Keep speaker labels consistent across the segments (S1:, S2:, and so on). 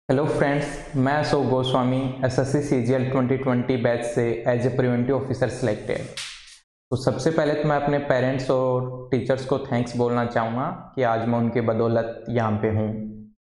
S1: Hello friends, मैं Ashok Goswami SSC CGL 2020 batch से as a preventive officer selected. तो सबसे पहले तो मैं अपने पेरेंट्स और टीचर्स को थैंक्स बोलना चाहूँगा कि आज मैं उनकी बदौलत यहाँ पे हूँ।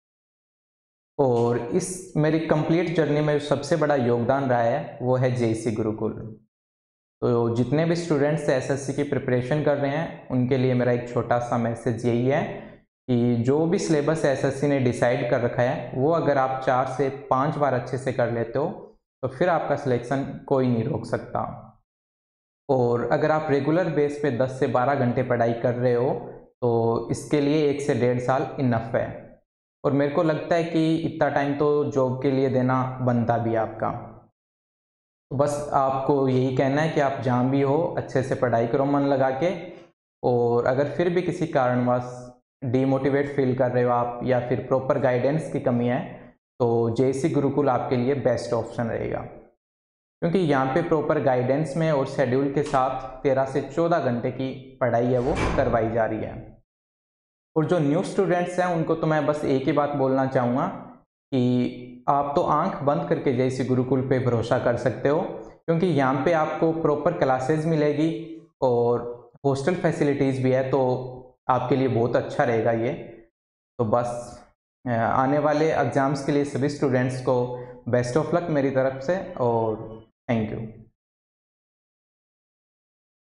S1: और इस मेरी कंप्लीट जर्नी में जो सबसे बड़ा योगदान रहा है वो है जेईसी गुरुकुल। तो जितने भी स्टूडेंट्स एसएससी की प्रिपरेशन कर रहे हैं उनके लिए मेरा एक छोटा सा मैसेज यही है कि जो भी सिलेबस एसएससी ने डिसाइड कर रखा है वो अगर आप 4 से 5 बार अच्छे से कर लेते हो तो फिर आपका सिलेक्शन कोई नहीं रोक सकता। और अगर आप रेगुलर बेस पे 10 से 12 घंटे पढ़ाई कर रहे हो तो इसके लिए 1 से 1.5 साल इनफ है। और मेरे को लगता है कि इतना टाइम तो जॉब के लिए देना बनता भी है आपका। तो बस आपको यही कहना है कि आप जहाँ भी हो अच्छे से पढ़ाई करो मन लगा के। और अगर फिर भी किसी कारणवश डीमोटिवेट फील कर रहे हो आप या फिर प्रॉपर गाइडेंस की कमी है तो जेईसी गुरुकुल आपके लिए बेस्ट ऑप्शन रहेगा, क्योंकि यहाँ पे प्रॉपर गाइडेंस में और शेड्यूल के साथ 13 से 14 घंटे की पढ़ाई है वो करवाई जा रही है। और जो न्यू स्टूडेंट्स हैं उनको तो मैं बस एक ही बात बोलना चाहूँगा कि आप तो आंख बंद करके जैसे गुरुकुल पे भरोसा कर सकते हो, क्योंकि यहाँ पे आपको प्रॉपर क्लासेस मिलेगी और हॉस्टल फैसिलिटीज़ भी है, तो आपके लिए बहुत अच्छा रहेगा ये। तो बस आने वाले एग्ज़ाम्स के लिए सभी स्टूडेंट्स को बेस्ट ऑफ लक मेरी तरफ से, और थैंक यू।